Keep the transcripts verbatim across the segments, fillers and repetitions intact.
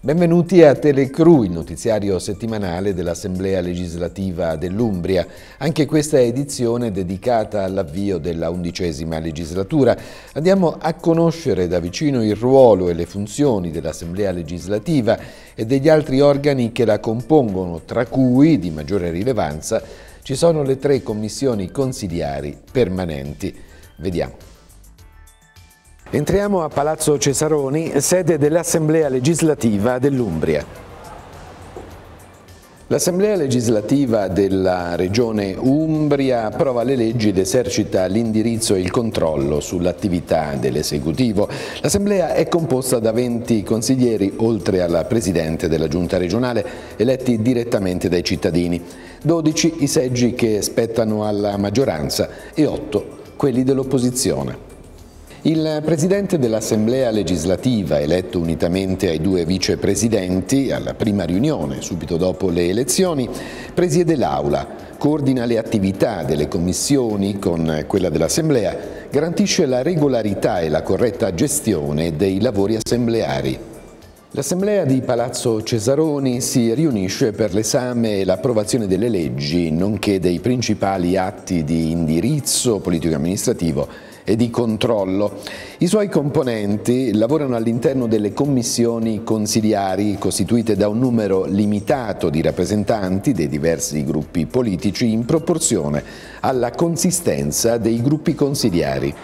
Benvenuti a Telecru, il notiziario settimanale dell'Assemblea legislativa dell'Umbria. Anche questa edizione è dedicata all'avvio della undicesima legislatura. Andiamo a conoscere da vicino il ruolo e le funzioni dell'Assemblea legislativa e degli altri organi che la compongono, tra cui, di maggiore rilevanza, ci sono le tre commissioni consiliari permanenti. Vediamo. Entriamo a Palazzo Cesaroni, sede dell'Assemblea legislativa dell'Umbria. L'Assemblea legislativa della Regione Umbria approva le leggi ed esercita l'indirizzo e il controllo sull'attività dell'esecutivo. L'Assemblea è composta da venti consiglieri, oltre alla Presidente della Giunta regionale, eletti direttamente dai cittadini, dodici i seggi che spettano alla maggioranza e otto quelli dell'opposizione. Il Presidente dell'Assemblea legislativa, eletto unitamente ai due vicepresidenti, alla prima riunione, subito dopo le elezioni, presiede l'Aula, coordina le attività delle commissioni con quella dell'Assemblea, garantisce la regolarità e la corretta gestione dei lavori assembleari. L'Assemblea di Palazzo Cesaroni si riunisce per l'esame e l'approvazione delle leggi, nonché dei principali atti di indirizzo politico-amministrativo e di controllo. I suoi componenti lavorano all'interno delle commissioni consiliari costituite da un numero limitato di rappresentanti dei diversi gruppi politici in proporzione alla consistenza dei gruppi consiliari.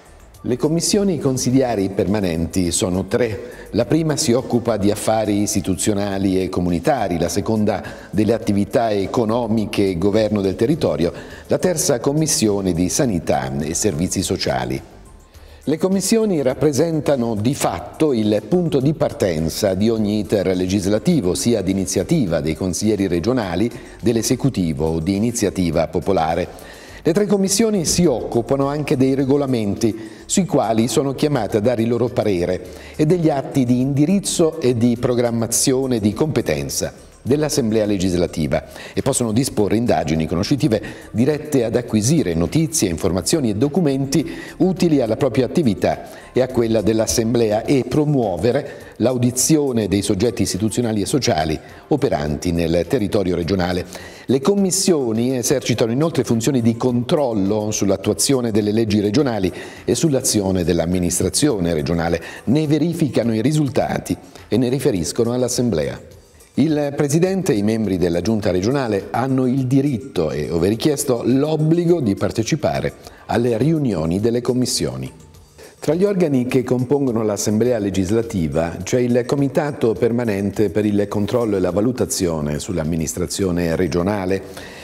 Le commissioni consiliari permanenti sono tre. La prima si occupa di affari istituzionali e comunitari, la seconda delle attività economiche e governo del territorio, la terza commissione di sanità e servizi sociali. Le commissioni rappresentano di fatto il punto di partenza di ogni iter legislativo, sia di iniziativa dei consiglieri regionali, dell'esecutivo o di iniziativa popolare. Le tre commissioni si occupano anche dei regolamenti, sui quali sono chiamate a dare il loro parere, e degli atti di indirizzo e di programmazione di competenza dell'Assemblea legislativa e possono disporre indagini conoscitive dirette ad acquisire notizie, informazioni e documenti utili alla propria attività e a quella dell'Assemblea e promuovere l'audizione dei soggetti istituzionali e sociali operanti nel territorio regionale. Le commissioni esercitano inoltre funzioni di controllo sull'attuazione delle leggi regionali e sull'azione dell'amministrazione regionale, ne verificano i risultati e ne riferiscono all'Assemblea. Il Presidente e i membri della Giunta regionale hanno il diritto e, ove richiesto, l'obbligo di partecipare alle riunioni delle commissioni. Tra gli organi che compongono l'Assemblea legislativa c'è il Comitato permanente per il controllo e la valutazione sull'amministrazione regionale.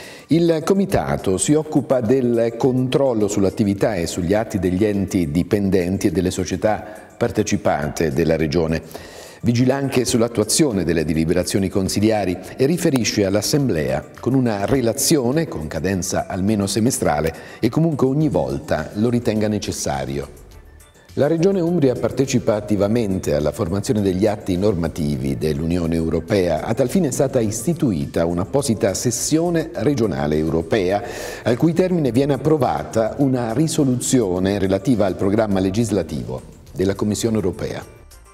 Il Comitato si occupa del controllo sull'attività e sugli atti degli enti dipendenti e delle società partecipate della Regione. Vigila anche sull'attuazione delle deliberazioni consiliari e riferisce all'Assemblea con una relazione con cadenza almeno semestrale e comunque ogni volta lo ritenga necessario. La Regione Umbria partecipa attivamente alla formazione degli atti normativi dell'Unione Europea. A tal fine è stata istituita un'apposita sessione regionale europea, al cui termine viene approvata una risoluzione relativa al programma legislativo della Commissione Europea.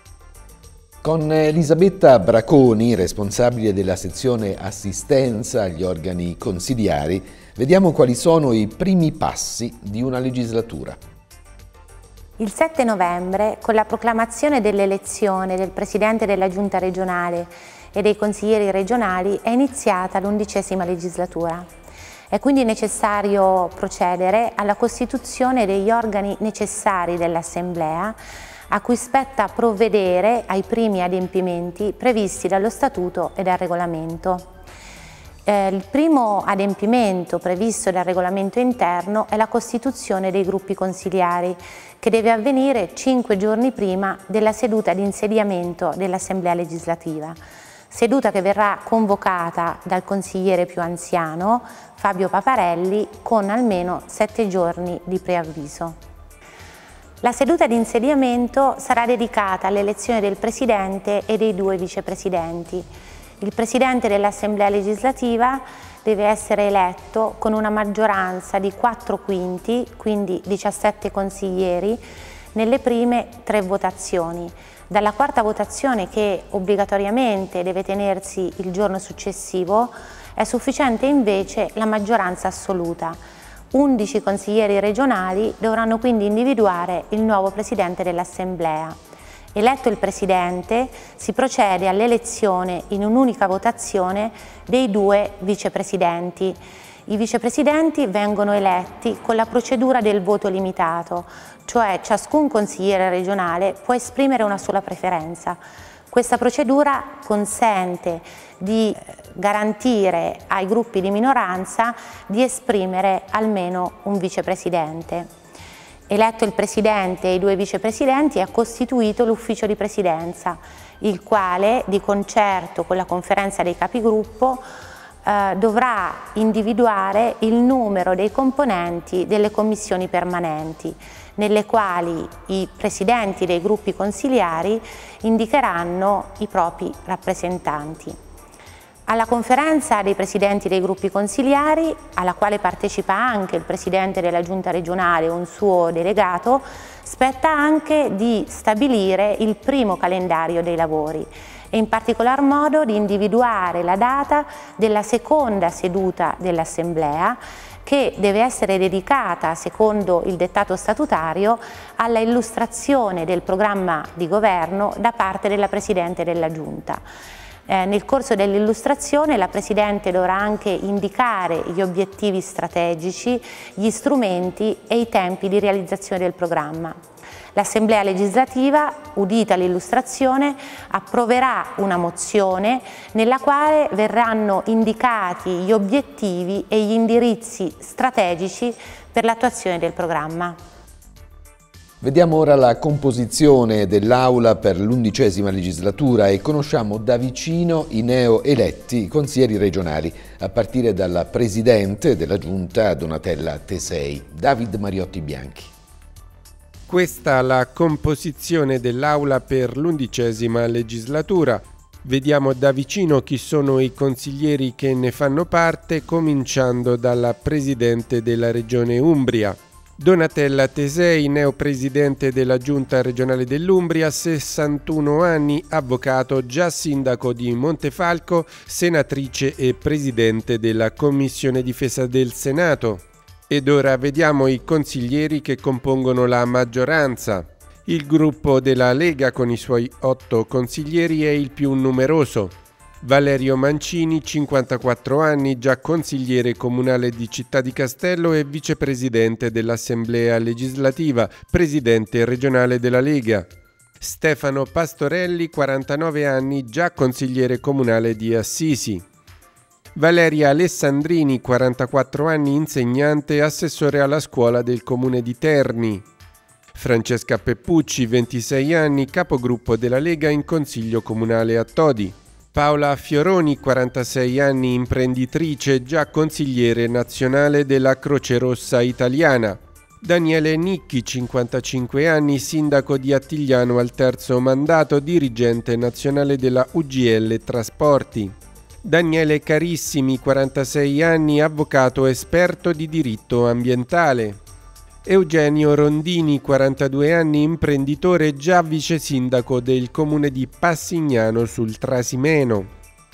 Con Elisabetta Braconi, responsabile della sezione assistenza agli organi consiliari, vediamo quali sono i primi passi di una legislatura. Il sette novembre, con la proclamazione dell'elezione del Presidente della Giunta regionale e dei consiglieri regionali, è iniziata l'undicesima legislatura. È quindi necessario procedere alla costituzione degli organi necessari dell'Assemblea, a cui spetta provvedere ai primi adempimenti previsti dallo Statuto e dal Regolamento. Eh, il primo adempimento previsto dal Regolamento interno è la costituzione dei gruppi consiliari, che deve avvenire cinque giorni prima della seduta di insediamento dell'Assemblea legislativa, seduta che verrà convocata dal consigliere più anziano, Fabio Paparelli, con almeno sette giorni di preavviso. La seduta di insediamento sarà dedicata all'elezione del Presidente e dei due vicepresidenti. Il Presidente dell'Assemblea legislativa deve essere eletto con una maggioranza di quattro quinti, quindi diciassette consiglieri, nelle prime tre votazioni, Dalla quarta votazione, che obbligatoriamente deve tenersi il giorno successivo, è sufficiente invece la maggioranza assoluta. undici consiglieri regionali dovranno quindi individuare il nuovo Presidente dell'Assemblea. Eletto il Presidente, si procede all'elezione in un'unica votazione dei due vicepresidenti. I vicepresidenti vengono eletti con la procedura del voto limitato, cioè ciascun consigliere regionale può esprimere una sola preferenza. Questa procedura consente di garantire ai gruppi di minoranza di esprimere almeno un vicepresidente. Eletto il Presidente e i due vicepresidenti, è costituito l'ufficio di presidenza, il quale, di concerto con la conferenza dei capigruppo, eh, dovrà individuare il numero dei componenti delle commissioni permanenti, nelle quali i presidenti dei gruppi consiliari indicheranno i propri rappresentanti. Alla conferenza dei presidenti dei gruppi consiliari, alla quale partecipa anche il presidente della giunta regionale o un suo delegato, spetta anche di stabilire il primo calendario dei lavori e in particolar modo di individuare la data della seconda seduta dell'Assemblea, che deve essere dedicata, secondo il dettato statutario, alla illustrazione del programma di governo da parte della Presidente della Giunta. Eh, nel corso dell'illustrazione la Presidente dovrà anche indicare gli obiettivi strategici, gli strumenti e i tempi di realizzazione del programma. L'Assemblea legislativa, udita l'illustrazione, approverà una mozione nella quale verranno indicati gli obiettivi e gli indirizzi strategici per l'attuazione del programma. Vediamo ora la composizione dell'Aula per l'undicesima legislatura e conosciamo da vicino i neoeletti consiglieri regionali, a partire dalla Presidente della Giunta Donatella Tesei, David Mariotti Bianchi. Questa è la composizione dell'Aula per l'undicesima legislatura. Vediamo da vicino chi sono i consiglieri che ne fanno parte, cominciando dalla Presidente della Regione Umbria. Donatella Tesei, neopresidente della Giunta regionale dell'Umbria, sessantuno anni, avvocato, già sindaco di Montefalco, senatrice e presidente della Commissione Difesa del Senato. Ed ora vediamo i consiglieri che compongono la maggioranza. Il gruppo della Lega con i suoi otto consiglieri è il più numeroso. Valerio Mancini, cinquantaquattro anni, già consigliere comunale di Città di Castello e vicepresidente dell'Assemblea legislativa, presidente regionale della Lega. Stefano Pastorelli, quarantanove anni, già consigliere comunale di Assisi. Valeria Alessandrini, quarantaquattro anni, insegnante e assessore alla scuola del comune di Terni. Francesca Peppucci, ventisei anni, capogruppo della Lega in consiglio comunale a Todi. Paola Fioroni, quarantasei anni, imprenditrice, già consigliere nazionale della Croce Rossa Italiana. Daniele Nicchi, cinquantacinque anni, sindaco di Attigliano al terzo mandato, dirigente nazionale della U G L Trasporti. Daniele Carissimi, quarantasei anni, avvocato esperto di diritto ambientale. Eugenio Rondini, quarantadue anni, imprenditore, già vice sindaco del comune di Passignano sul Trasimeno.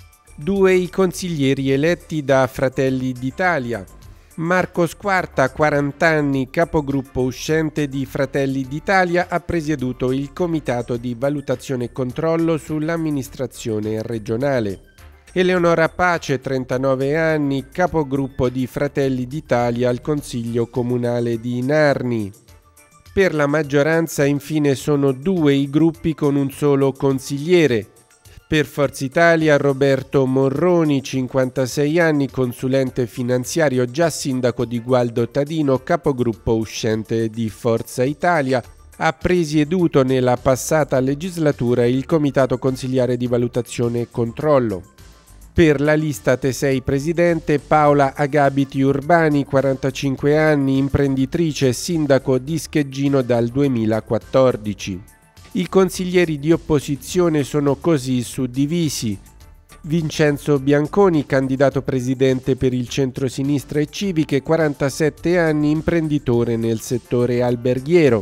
Due i consiglieri eletti da Fratelli d'Italia. Marco Squarta, quaranta anni, capogruppo uscente di Fratelli d'Italia, ha presieduto il comitato di valutazione e controllo sull'amministrazione regionale. Eleonora Pace, trentanove anni, capogruppo di Fratelli d'Italia al Consiglio Comunale di Narni. Per la maggioranza infine sono due i gruppi con un solo consigliere. Per Forza Italia Roberto Morroni, cinquantasei anni, consulente finanziario, già sindaco di Gualdo Tadino, capogruppo uscente di Forza Italia, ha presieduto nella passata legislatura il Comitato Consiliare di Valutazione e Controllo. Per la lista Tesei presidente Paola Agabiti Urbani, quarantacinque anni, imprenditrice e sindaco di Scheggino dal duemilaquattordici. I consiglieri di opposizione sono così suddivisi. Vincenzo Bianconi, candidato presidente per il centro-sinistra e civiche, quarantasette anni, imprenditore nel settore alberghiero.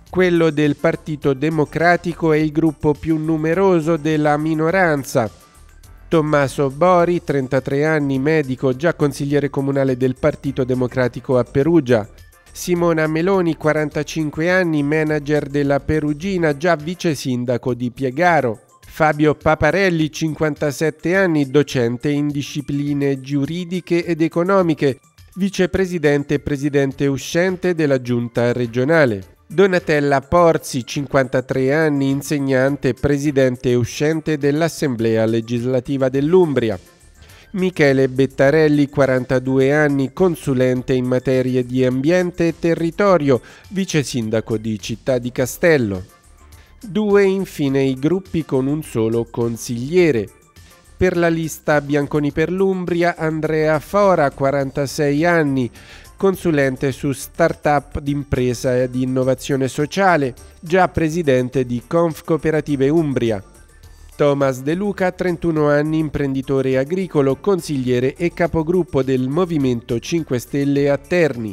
Quello del Partito Democratico è il gruppo più numeroso della minoranza. Tommaso Bori, trentatré anni, medico, già consigliere comunale del Partito Democratico a Perugia. Simona Meloni, quarantacinque anni, manager della Perugina, già vice sindaco di Piegaro. Fabio Paparelli, cinquantasette anni, docente in discipline giuridiche ed economiche, vicepresidente e presidente uscente della giunta regionale. Donatella Porzi, cinquantatré anni, insegnante, presidente uscente dell'Assemblea legislativa dell'Umbria. Michele Bettarelli, quarantadue anni, consulente in materie di ambiente e territorio, vice sindaco di Città di Castello. Due infine i gruppi con un solo consigliere. Per la lista Bianconi per l'Umbria, Andrea Fora, quarantasei anni, consulente su start-up d'impresa e di innovazione sociale, già presidente di Conf Cooperative Umbria. Thomas De Luca, trentuno anni, imprenditore agricolo, consigliere e capogruppo del Movimento cinque Stelle a Terni.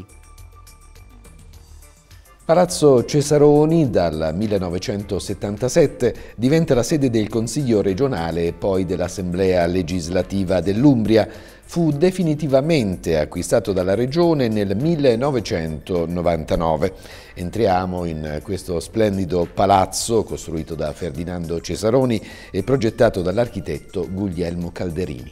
Palazzo Cesaroni dal millenovecentosettantasette diventa la sede del Consiglio regionale e poi dell'Assemblea legislativa dell'Umbria. Fu definitivamente acquistato dalla Regione nel millenovecentonovantanove. Entriamo in questo splendido palazzo costruito da Ferdinando Cesaroni e progettato dall'architetto Guglielmo Calderini.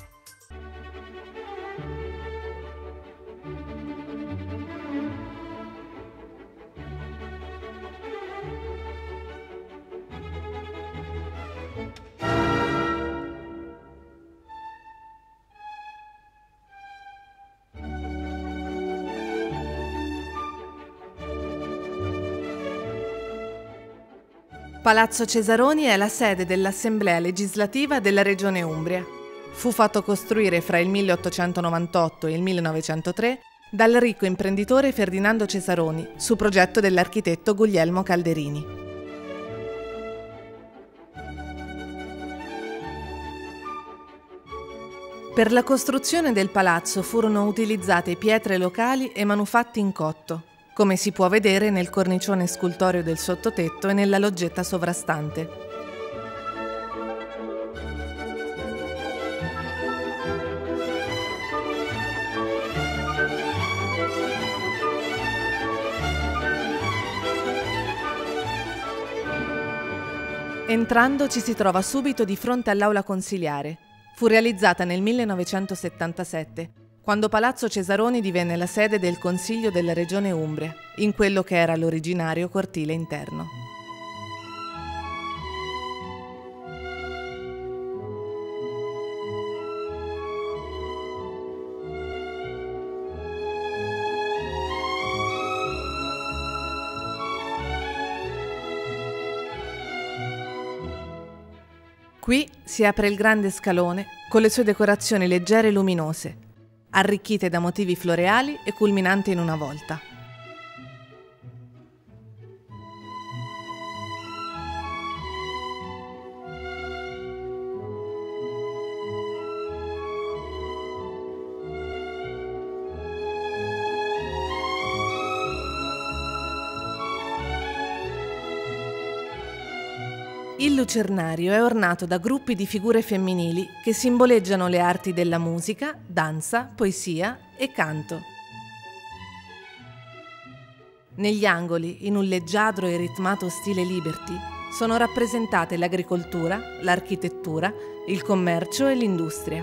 Palazzo Cesaroni è la sede dell'Assemblea legislativa della Regione Umbria. Fu fatto costruire fra il milleottocentonovantotto e il millenovecentotre dal ricco imprenditore Ferdinando Cesaroni, su progetto dell'architetto Guglielmo Calderini. Per la costruzione del palazzo furono utilizzate pietre locali e manufatti in cotto, come si può vedere nel cornicione scultoreo del sottotetto e nella loggetta sovrastante. Entrando ci si trova subito di fronte all'aula consiliare. Fu realizzata nel millenovecentosettantasette, quando Palazzo Cesaroni divenne la sede del Consiglio della Regione Umbria, in quello che era l'originario cortile interno. Qui si apre il grande scalone con le sue decorazioni leggere e luminose, arricchite da motivi floreali e culminanti in una volta. Il lucernario è ornato da gruppi di figure femminili che simboleggiano le arti della musica, danza, poesia e canto. Negli angoli, in un leggiadro e ritmato stile Liberty, sono rappresentate l'agricoltura, l'architettura, il commercio e l'industria.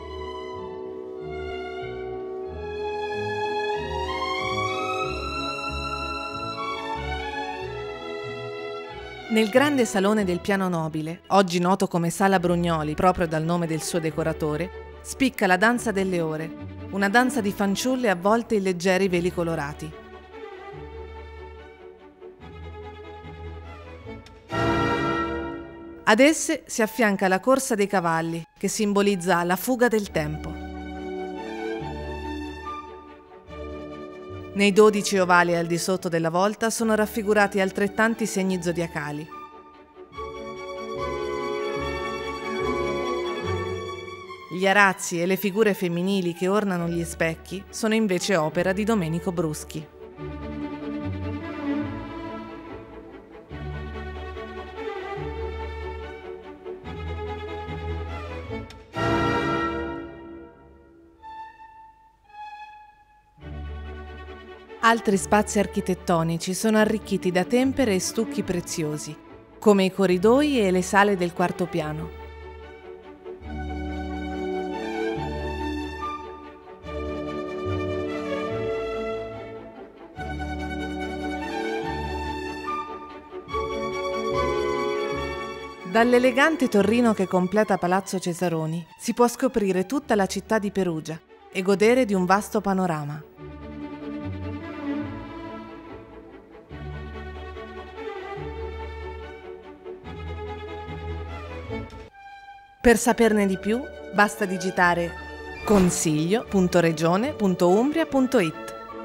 Nel grande salone del piano nobile, oggi noto come Sala Brugnoli proprio dal nome del suo decoratore, spicca la danza delle ore, una danza di fanciulle avvolte in leggeri veli colorati. Ad esse si affianca la corsa dei cavalli, che simbolizza la fuga del tempo. Nei dodici ovali al di sotto della volta sono raffigurati altrettanti segni zodiacali. Gli arazzi e le figure femminili che ornano gli specchi sono invece opera di Domenico Bruschi. Altri spazi architettonici sono arricchiti da tempere e stucchi preziosi, come i corridoi e le sale del quarto piano. Dall'elegante torrino che completa Palazzo Cesaroni si può scoprire tutta la città di Perugia e godere di un vasto panorama. Per saperne di più, basta digitare consiglio punto regione punto umbria punto it.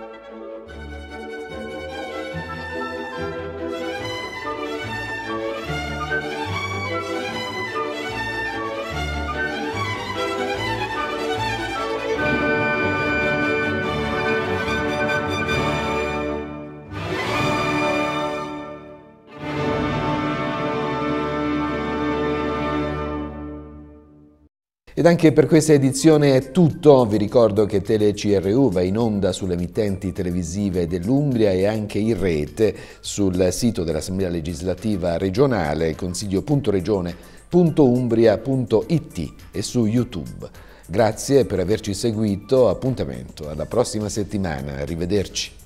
Ed anche per questa edizione è tutto. Vi ricordo che Tele C R U va in onda sulle emittenti televisive dell'Umbria e anche in rete sul sito dell'Assemblea legislativa regionale consiglio punto regione punto umbria punto it e su YouTube. Grazie per averci seguito, appuntamento alla prossima settimana, arrivederci.